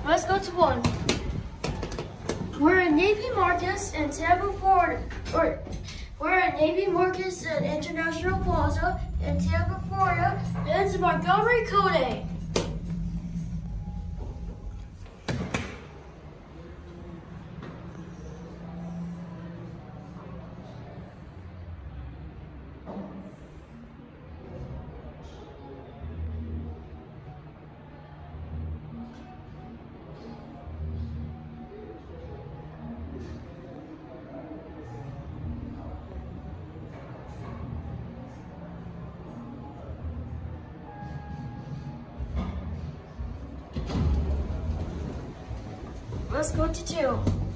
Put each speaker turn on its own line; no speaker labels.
Let's go to 1. We're at Navy Marcus in Tampa, Florida. We're at Navy Marcus and International Plaza in Tampa, Florida. And it's Montgomery Code. Let's go to 2.